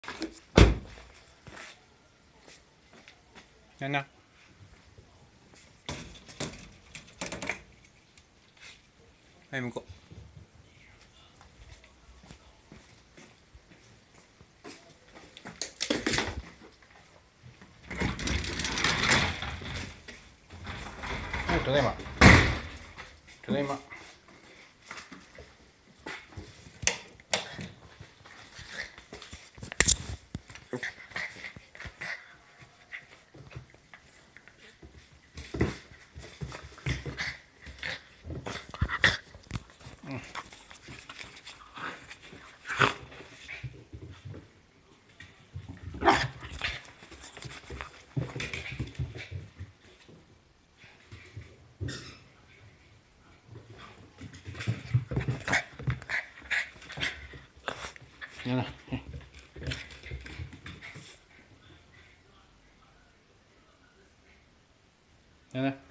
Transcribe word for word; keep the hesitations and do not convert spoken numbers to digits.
Yan na. Ay,向こう。はい、ただいま。ただいま。うん。やな。やな。